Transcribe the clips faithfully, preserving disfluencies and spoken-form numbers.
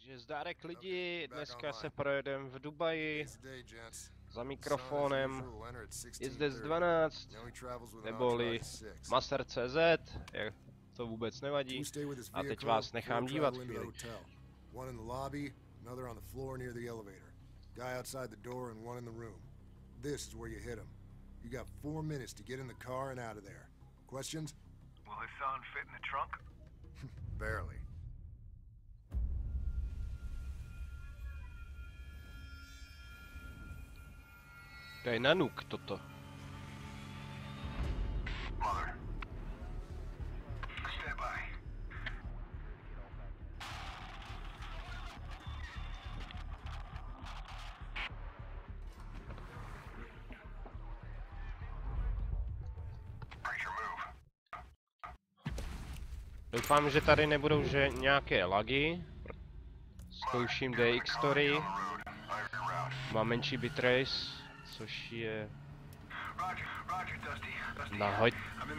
Takže zdárek lidi, dneska se projedeme v Dubaji za mikrofonem. Je zde z dvanáct, neboli Maser tečka cé zet, to vůbec nevadí. A teď vás nechám dívat chvíli. This is where you hit him. You got four minutes to get in the car and out of there. Questions? Will Hassan fit in the trunk? Barely. To je Nanook toto. Mother. Stand by. Preacher, move. Doufám, že tady nebudou že nějaké lagy. Zkouším D X story. Mám menší bitrace, což je nahoď.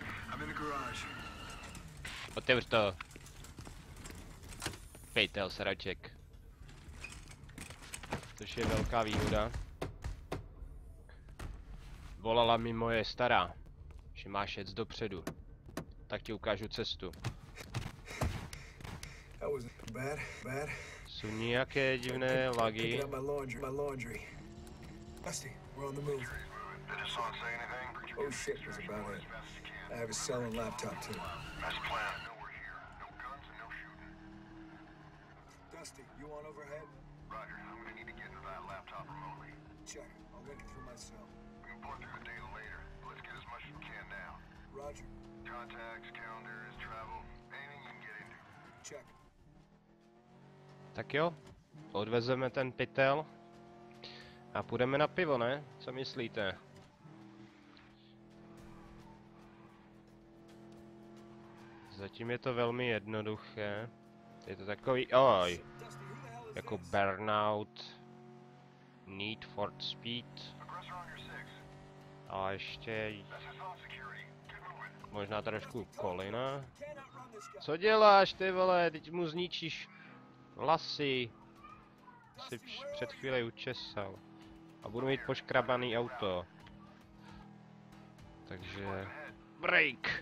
Otevř to. Pejtel sraček. Což je velká výhoda. Volala mi moje stará, že máš jet dopředu. Tak ti ukážu cestu. Jsou nějaké divné lagy. Dusty, we're on the move. Did Hassan say anything? Oh shit was about it. I have a cell and laptop too. That's the plan. No, we're here. No guns and no shooting. Dusty, you on overhead? Roger, I'm gonna need to get into that laptop remotely. Check. I'll link it through my cell. We can put through the data later. Let's get as much as we can now. Roger. Contacts, calendars, travel, anything you can get into. Check. Tak jo, odvezeme ten pytel. A půjdeme na pivo, ne? Co myslíte? Zatím je to velmi jednoduché. Je to takový, oj, jako Burnout, Need for Speed. A ještě možná trošku Colina. Co děláš, ty vole? Teď mu zničíš vlasy. Jsi před chvíli učesal. A budu mít poškrabaný auto. Takže... Break!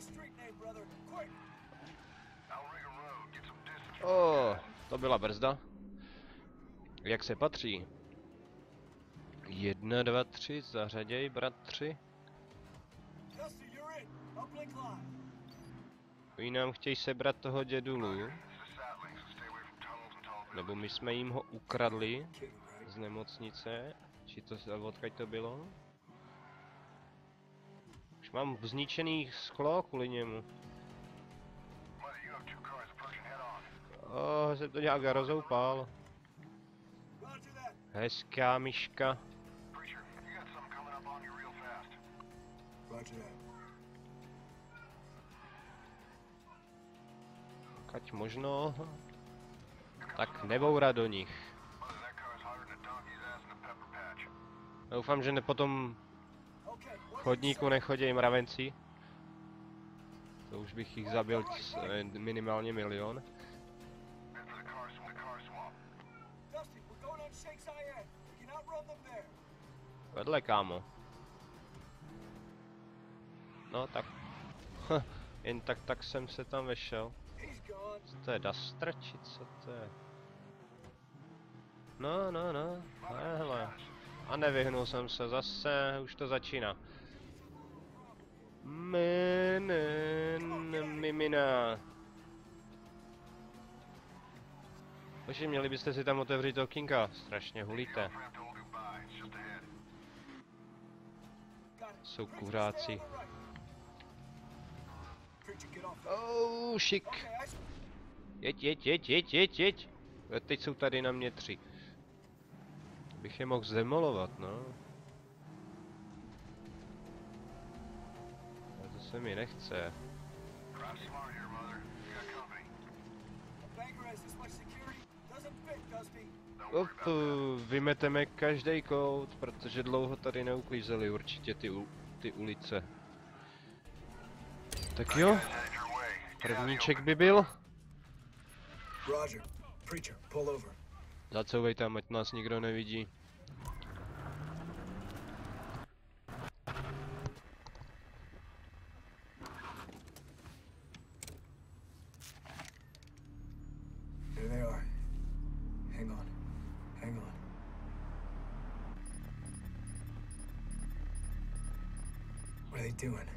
Oh, to byla brzda. Jak se patří? Jedna, dva, tři, zařaděj, bratři. Oni nám chtějí sebrat toho dědulu. Nebo my jsme jim ho ukradli z nemocnice. Či to, odkud to bylo? Už mám zničený sklo kvůli němu. Oh, jsem to nějak rozoupal. Hezká myška. Kať možno. Tak nebourat do nich. Doufám, že ne potom chodníku nechodí mravenci. To už bych jich zabil minimálně milion. Vedle, kámo. No tak. Jen tak tak jsem se tam vešel. Co to je, Duster, či co to je? No, no, no, hele. A nevyhnul jsem se zase, už to začíná. Mimina. Bože, měli byste si tam otevřít okýnka, strašně hulíte. Jsou kuřáci. Oh, šik. Jeď, jeď, jeď, jeď, jeď, jeď. Teď jsou tady na mě tři. Bych je mohl zdemolovat, no. Ale to se mi nechce. Op, vymeteme každý kout, protože dlouho tady neuklízeli určitě ty, u, ty ulice. Tak jo, prvníček by byl. Roger. Preacher, pull over. Zacouvej tam, ať nás nikdo nevidí. There they are. Hang on. Hang on. What are they doing?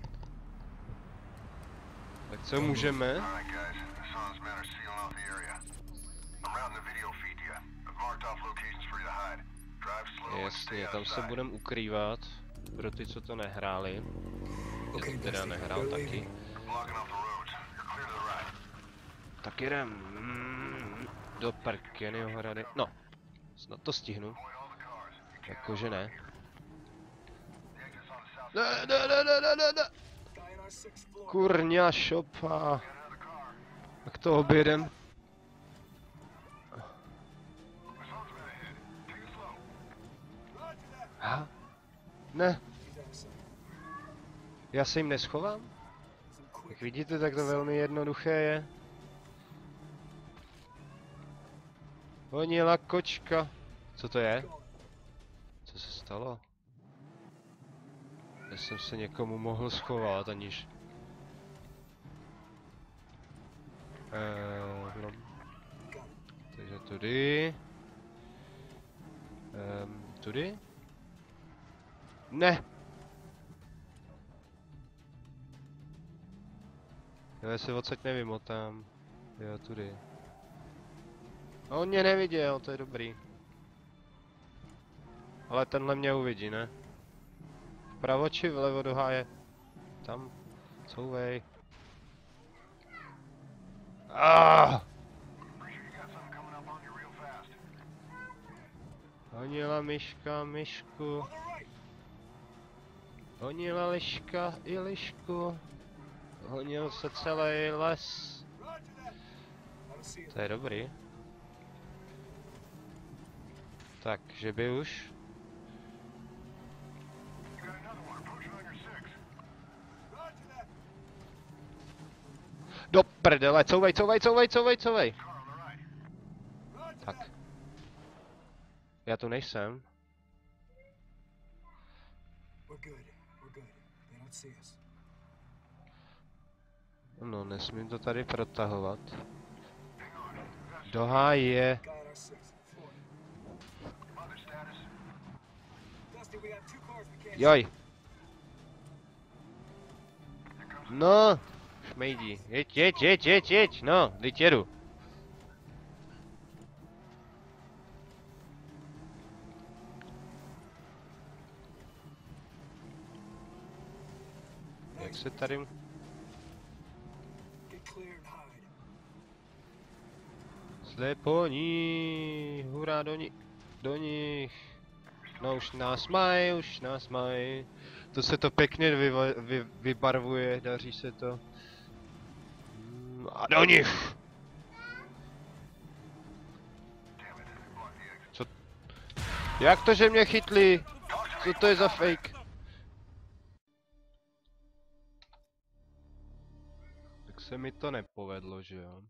Tak co můžeme? Alright guys, the Suns men are sealing off the area. I'm routing the video feed to you. I've marked off locations for you to hide. Drive slow and stay Jasně, tam se outside. budeme ukrývat. Pro ty, co to nehráli. Já Okay, to teda Dusty, nehrál they're taky. Blocking leaving. off the roads. You're clear to the right. Tak jdem. Mm, do Parkenyho hrady. No, snad to stihnu. Avoid all the cars. You can't Jakože ne. The exit's on the south Ne, side. ne, ne, ne, ne, ne, ne. Guy in our sixth floor. Kurňa šopa. Got another car. Tak to objedem. The Suns men ahead. Take it slow. Ha? Ne, He's out of sight. já se jim neschovám. Some Jak quick. vidíte, tak to velmi jednoduché je. Honila kočka. Co to je? Co se stalo? Já jsem se někomu mohl schovat, aniž... Eee, no. Takže tudy. Ehm, tudy? Ne! Já se odsaď nevymotám. Jo, tudy. A on mě neviděl, to je dobrý. Ale tenhle mě uvidí, ne? Vpravo či vlevo do háje? Tam. Couvej. Ah! Preacher, you got something coming up on you real fast. Honila myška myšku. Honila liška i lišku. Honil se celý les. To je dobrý. Tak, že by už. You got another one approaching on your six. Do prdele, couvej, couvej, couvej, couvej, couvej. Car on the right. Tak. Já tu nejsem. We're good. We're good. They don't see us. No, nesmím to tady protahovat. Do háje. Guy in our sixth floor. Mother status. Dusty, we have two cars we can't Joj. No, šmejdi. Jeď, jeď, jeď, jeď, jeď. No, teď jedu. Jak se tady... get clear and hide. Sleponí, hurá do, ni do nich. No už nás mají, už nás mají. To se to pěkně vyva vy vybarvuje, daří se to. Mm, a do nich! Co? Jak to, že mě chytli? Co to je za fake? Tak se mi to nepovedlo, že jo?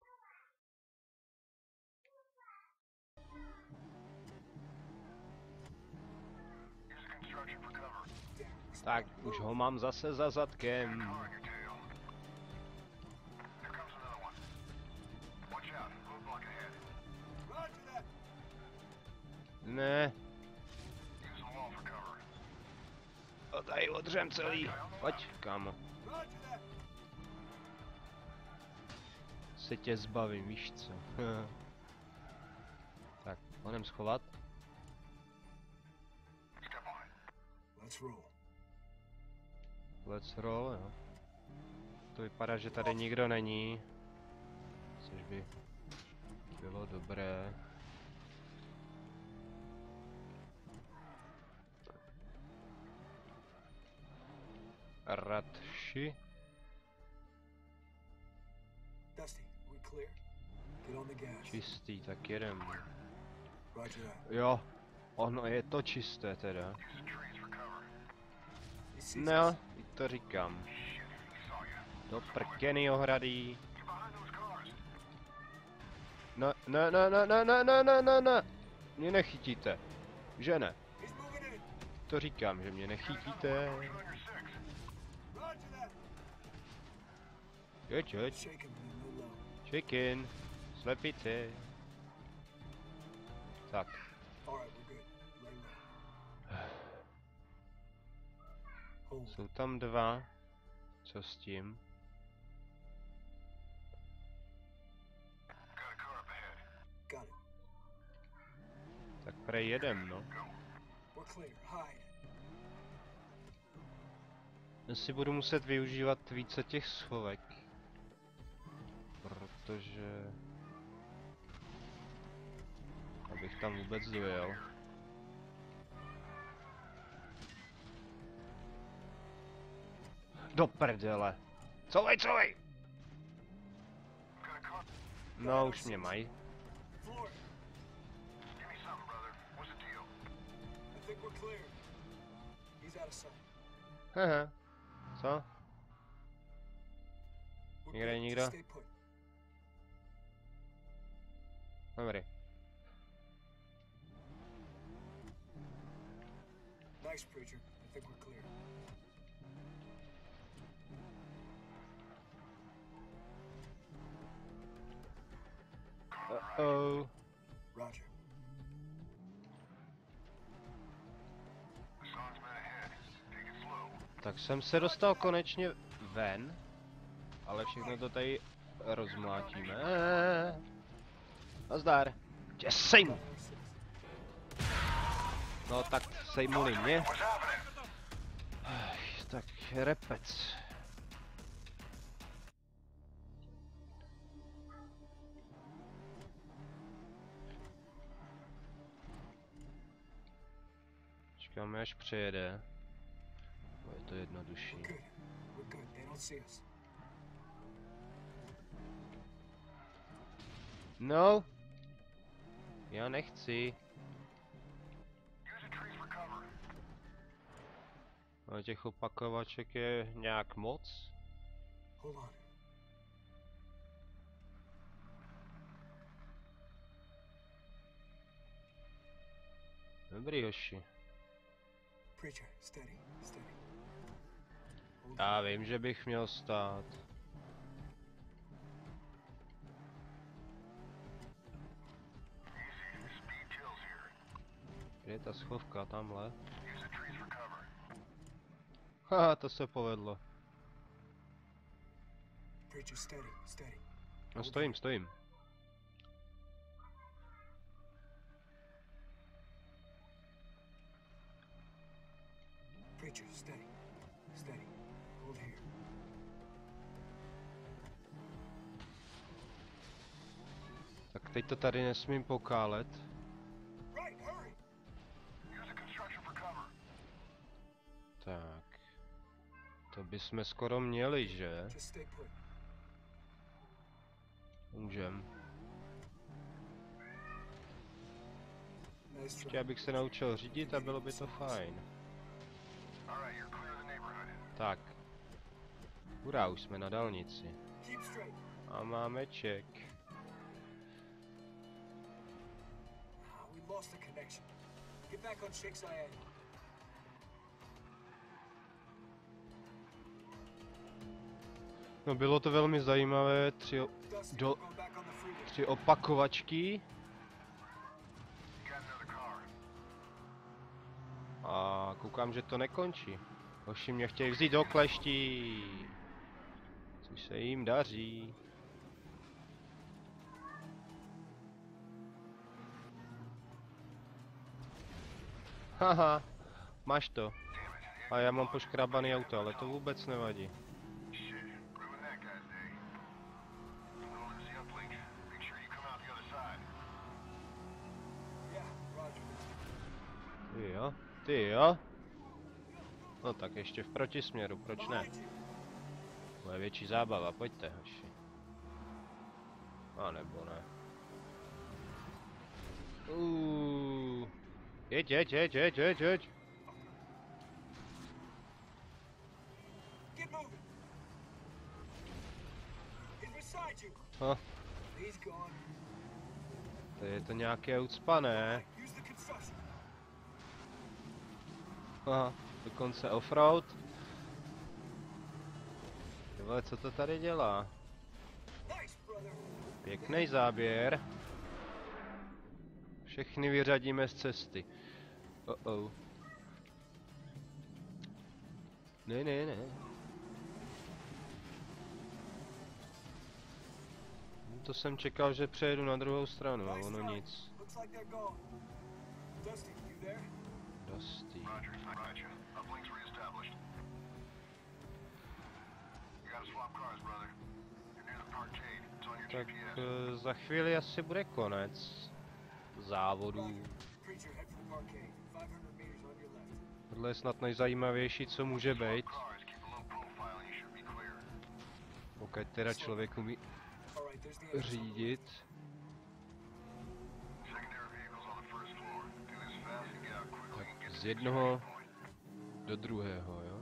Tak, už ho mám zase za zadkem. Ne. A tady odřem celý. Pojď, kámo. Se tě zbavím, víš co. Tak, honem schovat. Let's roll. Let's roll, jo. To vypadá, že tady nikdo není. Což by bylo dobré. Radši. Dusty, we clear? Get on the gas. Čistý, tak jedem. Roger that. Jo, ono je to čisté teda. He sees No, us. i to říkám. Do prkenyho hrady. Ne, ne, ne, ne, ne, ne, ne, ne, ne, ne. Mě nechytíte. Že ne? To říkám, že mě nechytíte. Jeď, jeď. Chicken. Slepice. Tak. Jsou tam dva. Co s tím? Tak prej jedem, no. Já si budu muset využívat více těch schovek. Protože... abych tam vůbec dojel. Do prdele. Couvej, couvej! No, už mě mají. Haha. Co? Nikde nikdo? Dobrý. Nice, Preacher. I think we're clear. Uh-oh. Roger. Tak jsem se dostal konečně ven, ale všechno to tady rozmlátíme. Nazdar. Tě sejmu. No tak sejmuli mě. Tak repec. Čekáme, až přejede. Je to jednodušší. No. Já nechci. A těch opakovaček je nějak moc? Dobrý, hoši. Já vím, že bych měl stát. Kde je ta schovka? Tamhle. Haha, to se povedlo. No stojím, stojím. Preacher, steady, steady. Hold here. Tak teď to tady nesmím pokálet. Right, hurry. Tak. To bychom skoro měli, že? Just stay put. Můžem. Nice Ještě try. abych se naučil řídit a bylo by to fajn. Tak. Hurá, už jsme na dálnici. Keep straight. A máme ček. Ah, we lost the connection. Get back on Shakes I A. No bylo to velmi zajímavé, tři, o- Dustin, do, go back on the freeway. tři opakovačky. A koukám, že to nekončí. Hoši mě chtějí vzít do kleští. Což se jim daří. Haha, máš to. A já mám poškrábaný auto, ale to vůbec nevadí. Yeah, Roger. Ty jo, ty jo. No tak ještě v protisměru, proč ne? Behind you. Bude větší zábava, pojďte, hoši. A nebo ne. Uuu. Jeď, jeď, jeď, jeď, jeď, jeď. Get moving. He's beside you. Ha, He's gone. To je to nějaké ucpané. Aha, dokonce offroad. Tyhle, co to tady dělá? Pěkný záběr. Všechny vyřadíme z cesty. Oh oh. Ne, ne, ne. To jsem čekal, že přejedu na druhou stranu, a ono nic. Dusty. Tak uh, za chvíli asi bude konec závodů. Tohle je snad nejzajímavější, co může být. Pokud teda člověk umí řídit. Tak z jednoho do druhého, jo?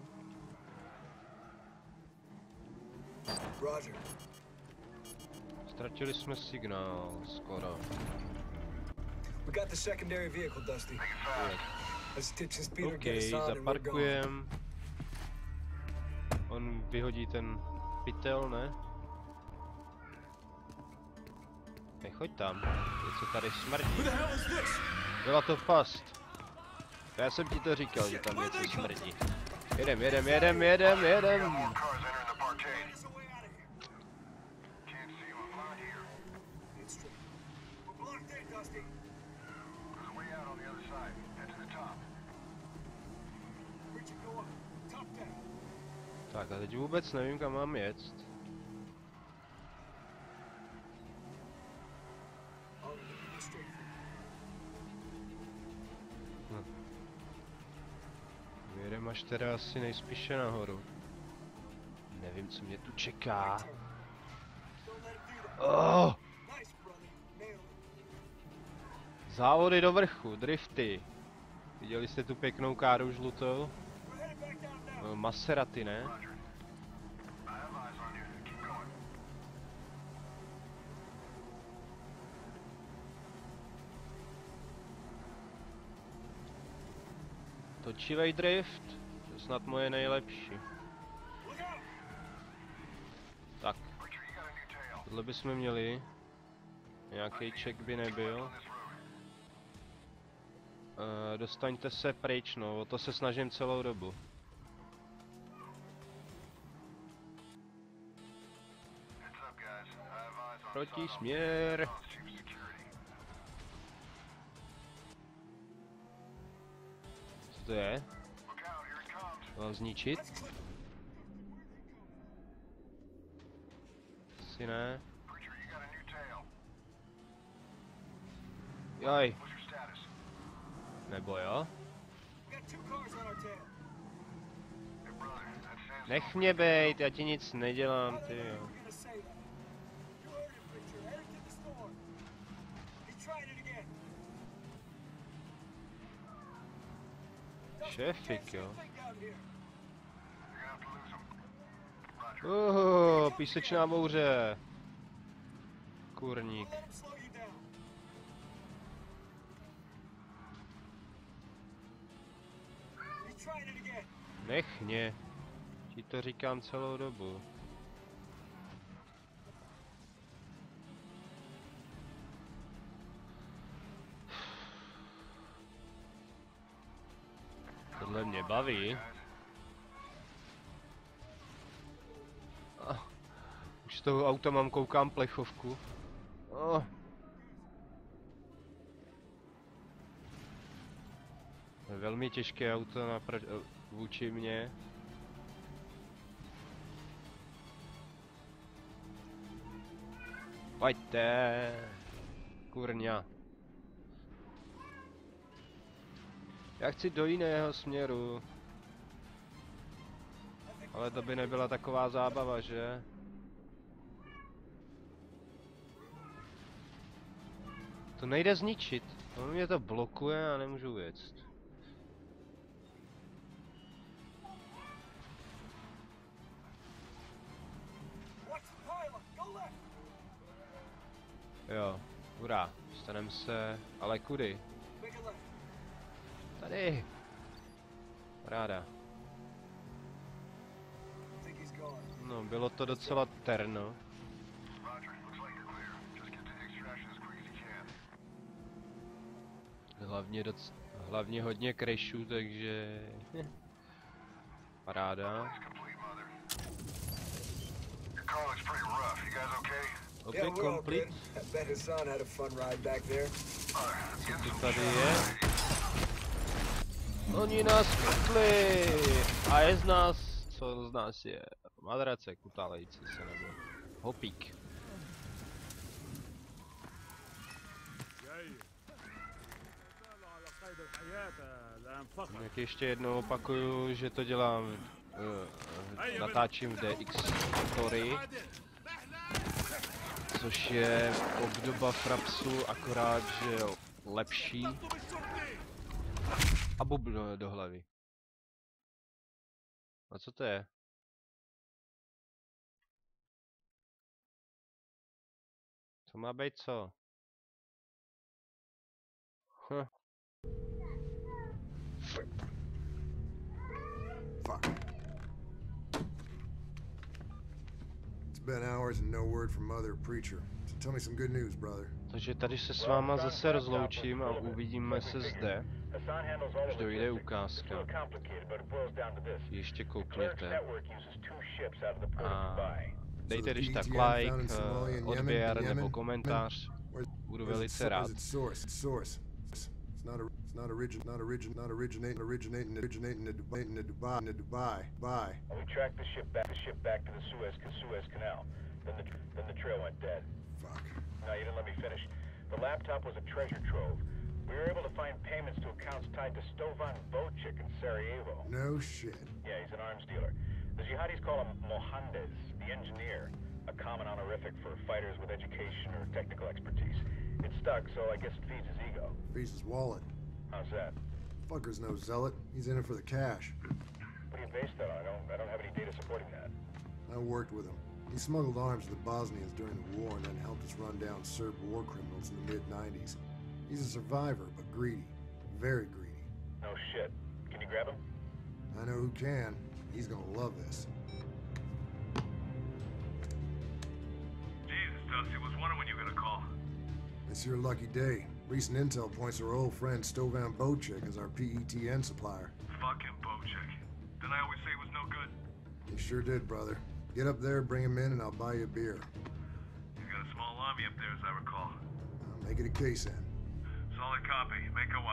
Ztratili jsme signál, skoro. We got the secondary vehicle, Dusty. Let's ditch this Peter, OK, get us on and we're going. zaparkujem. On vyhodí ten pytel, ne? Nechoď tam, něco tady smrdí. Byla to past. Já jsem ti to říkal, že tam něco smrdí. Jedem, jedem, jedem, jedem, jedem. Tak a teď vůbec nevím, kam mám jet. Hm. Vyjedem až teda asi nejspíše nahoru. Nevím, co mě tu čeká. Oh! Závody do vrchu, drifty. Viděli jste tu pěknou káru žlutou? No, Maserati, ne? Točivej drift, to je snad moje nejlepší. Tak. Tohle bychom měli. Nějaký check by nebyl. Uh, dostaňte se pryč, no, o to se snažím celou dobu. Proti směr. Co to je? Mám zničit? Asi ne. Jaj. Nebo jo? Nech mě bejt, já ti nic nedělám, ty jo. Šéfik, jo. Oh, písečná bouře. Kurník. Nech mě. Ti to říkám celou dobu. Tohle mě baví. Ah, už z toho auta mám koukám plechovku. Oh. To je velmi těžké auto napr- vůči mně. Pojďte, kurňa. Já chci do jiného směru. Ale to by nebyla taková zábava, že? To nejde zničit. To mě to blokuje a nemůžu jet. Jo, Hurá, dostanem se, ale kudy? Tady. Ráda. No, bylo to docela terno. Hlavně, doc hlavně hodně crashů, takže... Paráda. Opět complete. Co to tady je? Oni nás chytli! A je z nás... Co z nás je? Madrace kutálející se nebo... Hopík. Jak ještě jednou opakuju, že to dělám, uh, natáčím v D X Story, což je obdoba Frapsu, akorát, že lepší. A bubnu do hlavy. A co to je? To má být co? Hm. Fuck. It's been hours and no word from Mother Preacher. So tell me some good news, brother. Takže tady se s váma zase rozloučím a uvidíme se zde. Už dojde ukázka. Ještě koukněte. A dejte když tak like, odběr nebo komentář. Budu velice rád. Not a, it's not origin, not origin, not originating, originating, originating in Dubai, in Dubai, in Dubai, Dubai. We tracked the ship back, the ship back to the Suez, Suez Canal. Then the, then the trail went dead. Fuck. No, you didn't let me finish. The laptop was a treasure trove. We were able to find payments to accounts tied to Stovan Bocic in Sarajevo. No shit. Yeah, he's an arms dealer. The jihadis call him Mohandes, the engineer, a common honorific for fighters with education or technical expertise. It stuck, so I guess it feeds his ego. Feeds his wallet. How's that? Fucker's no zealot. He's in it for the cash. What do you base that on? I don't, I don't have any data supporting that. I worked with him. He smuggled arms to the Bosnians during the war and then helped us run down Serb war criminals in the mid nineties. He's a survivor, but greedy. Very greedy. No shit. Can you grab him? I know who can. He's gonna love this. Jesus, Dusty, was wondering when you were gonna call. It's your lucky day. Recent intel points to our old friend Stovan Bocic as our P E T N supplier. Fucking Bocic. Didn't I always say he was no good? You sure did, brother. Get up there, bring him in, and I'll buy you a beer. You got a small army up there, as I recall. I'll make it a case then. Solid copy. Make a